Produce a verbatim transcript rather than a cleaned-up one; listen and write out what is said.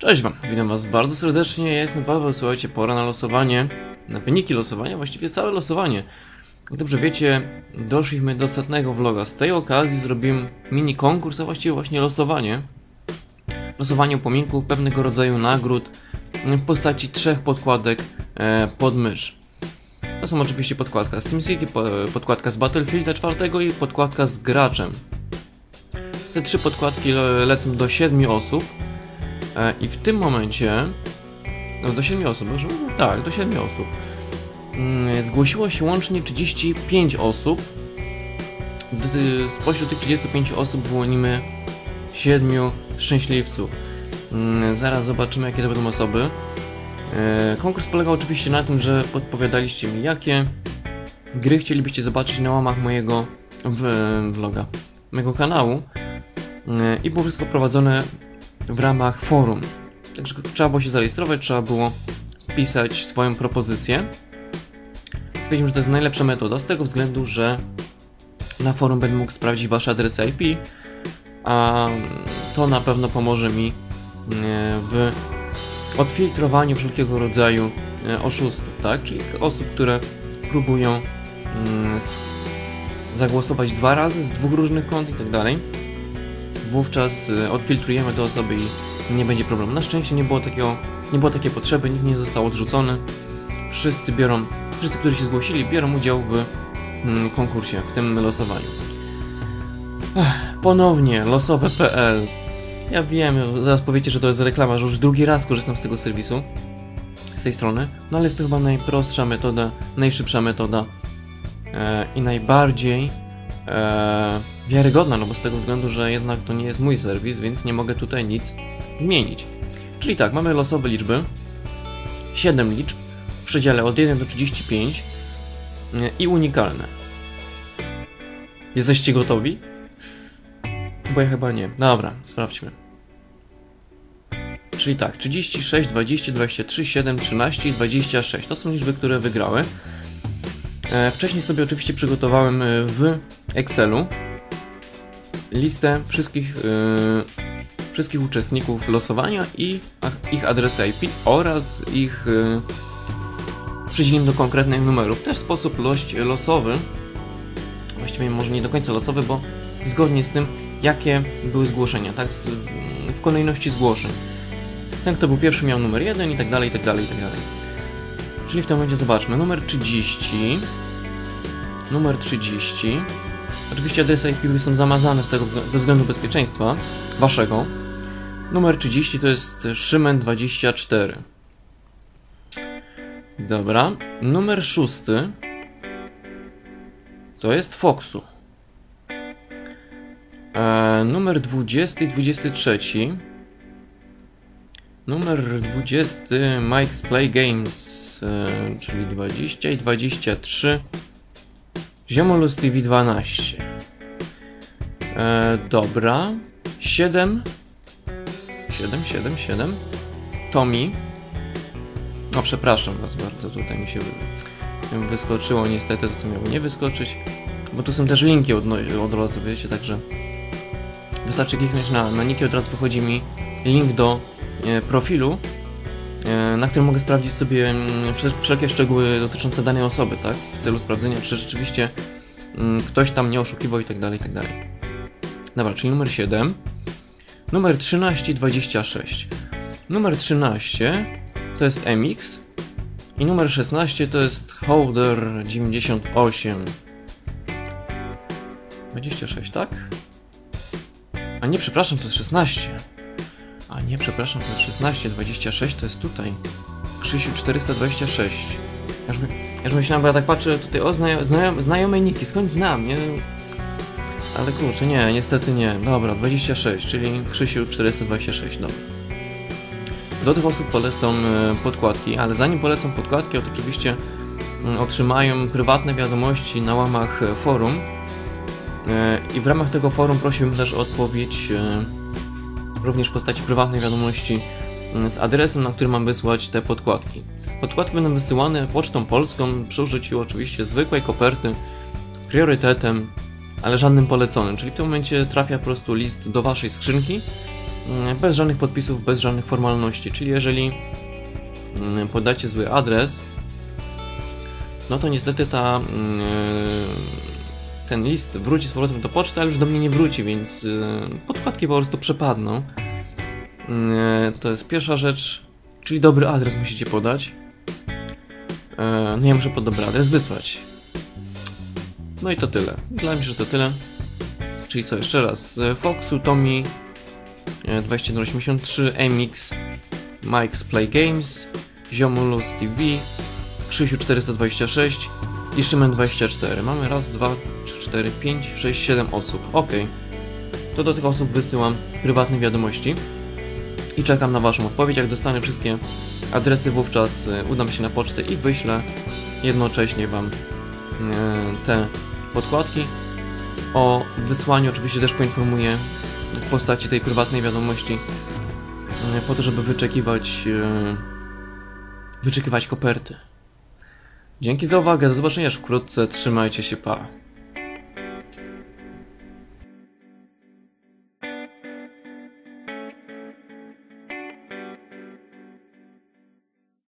Cześć wam, witam was bardzo serdecznie, ja jestem Paweł, słuchajcie, pora na losowanie, na wyniki losowania, właściwie całe losowanie. Jak dobrze wiecie, doszliśmy do setnego vloga, z tej okazji zrobiłem mini konkurs, a właściwie właśnie losowanie. Losowanie upominków, pewnego rodzaju nagród w postaci trzech podkładek e, pod mysz. To są oczywiście podkładka z SimCity, podkładka z Battlefielda czwartego i podkładka z graczem. Te trzy podkładki le lecą do siedmiu osób. I w tym momencie, no do siedmiu osób, może? Tak, do siedmiu osób, zgłosiło się łącznie trzydzieści pięć osób. Spośród tych trzydziestu pięciu osób wyłonimy siedmiu szczęśliwców. Zaraz zobaczymy, jakie to będą osoby. Konkurs polegał oczywiście na tym, że podpowiadaliście mi, jakie gry chcielibyście zobaczyć na łamach mojego vloga, mojego kanału. I było wszystko prowadzone w ramach forum. Także trzeba było się zarejestrować, trzeba było wpisać swoją propozycję. Stwierdziłem, że to jest najlepsza metoda, z tego względu, że na forum będę mógł sprawdzić wasze adresy I P, a to na pewno pomoże mi w odfiltrowaniu wszelkiego rodzaju oszustów, tak? Czyli osób, które próbują zagłosować dwa razy z dwóch różnych kont i tak dalej. Wówczas odfiltrujemy te osoby i nie będzie problemu. Na szczęście nie było takiego, nie było takiej potrzeby, nikt nie został odrzucony. Wszyscy biorą, wszyscy, którzy się zgłosili, biorą udział w mm, konkursie, w tym losowaniu. Ech, ponownie, losowe kropka p l. Ja wiem, zaraz powiecie, że to jest reklama, że już drugi raz korzystam z tego serwisu, z tej strony, no ale jest to chyba najprostsza metoda, najszybsza metoda e, i najbardziej e, wiarygodna, no bo z tego względu, że jednak to nie jest mój serwis, więc nie mogę tutaj nic zmienić. Czyli tak, mamy losowe liczby, siedem liczb w przedziale od jeden do trzydziestu pięciu i unikalne. Jesteście gotowi? Bo ja chyba nie. Dobra, sprawdźmy. Czyli tak, trzydzieści sześć, dwadzieścia, dwadzieścia trzy, siedem, trzynaście i dwadzieścia sześć. To są liczby, które wygrały. E, wcześniej sobie oczywiście przygotowałem w Excelu listę wszystkich, yy, wszystkich uczestników losowania i ich adresy I P oraz ich yy, przydzieliłem do konkretnych numerów. Też w sposób loś, losowy, właściwie może nie do końca losowy, bo zgodnie z tym, jakie były zgłoszenia, tak, z, w kolejności zgłoszeń. Ten, kto był pierwszy, miał numer jeden i tak dalej, i tak dalej, i tak dalej. Czyli w tym momencie zobaczmy, numer trzydzieści, numer trzydzieści. Oczywiście adresy I P są zamazane z tego, ze względu bezpieczeństwa waszego. Numer trzydzieści to jest Szymen dwadzieścia cztery. Dobra. Numer szósty to jest Foxu. E, numer dwudziesty i dwudziesty trzeci. Numer dwudziesty Mike's Play Games, e, czyli dwadzieścia i dwadzieścia trzy. Ziemolus T V dwanaście. E, dobra. siedem. siedem, siedem, siedem. Tommy. O, przepraszam was bardzo, tutaj mi się wyskoczyło niestety to, co miało nie wyskoczyć. Bo tu są też linki od, od razu, wiecie, także wystarczy kliknąć na, na nick i od razu wychodzi mi link do e, profilu, e, na którym mogę sprawdzić sobie m, wszelkie szczegóły dotyczące danej osoby, tak? W celu sprawdzenia, czy rzeczywiście m, ktoś tam nie oszukiwał i tak dalej, i tak dalej. Dobra, czyli numer siedem. Numer trzynaście i dwadzieścia sześć. Numer trzynaście to jest M X i numer szesnaście to jest Holder dziewięćdziesiąt osiem. dwadzieścia sześć, tak? A nie, przepraszam, to jest szesnaście. A nie, przepraszam, to jest szesnaście, dwadzieścia sześć to jest tutaj. Krzysiu czterysta dwadzieścia sześć. Ja już, my, ja już myślałem, bo ja tak patrzę tutaj, o, znajome, znajome, znajome niki, skąd znam, nie? Ale kurczę, nie, niestety nie. Dobra, dwadzieścia sześć, czyli Krzysiu czterysta dwadzieścia sześć, dobra. Do tych osób polecą podkładki, ale zanim polecą podkładki, to oczywiście otrzymają prywatne wiadomości na łamach forum. I w ramach tego forum prosiłbym też o odpowiedź również w postaci prywatnej wiadomości z adresem, na który mam wysłać te podkładki. Podkładki będą wysyłane pocztą polską przy użyciu oczywiście zwykłej koperty, priorytetem, ale żadnym poleconym, czyli w tym momencie trafia po prostu list do waszej skrzynki bez żadnych podpisów, bez żadnych formalności. Czyli jeżeli podacie zły adres, no to niestety ta, ten list wróci z powrotem do poczty, ale już do mnie nie wróci, więc podkładki po prostu przepadną. To jest pierwsza rzecz, czyli dobry adres musicie podać. No ja muszę pod dobry adres wysłać. No i to tyle. Dla mnie, że to tyle. Czyli co, jeszcze raz. Foxu, Tommy dwadzieścia jeden osiemdziesiąt trzy, M X, Mike's Play Games, Ziomulus T V, Krzysiu czterysta dwadzieścia sześć i Szymon dwadzieścia cztery. Mamy raz, dwa, trzy, cztery, pięć, sześć, siedem osób. Ok. To do tych osób wysyłam prywatne wiadomości i czekam na waszą odpowiedź. Jak dostanę wszystkie adresy, wówczas udam się na pocztę i wyślę jednocześnie wam te podkładki. O wysłaniu oczywiście też poinformuję w postaci tej prywatnej wiadomości, po to, żeby wyczekiwać wyczekiwać koperty. Dzięki za uwagę, do zobaczenia już wkrótce, trzymajcie się, pa.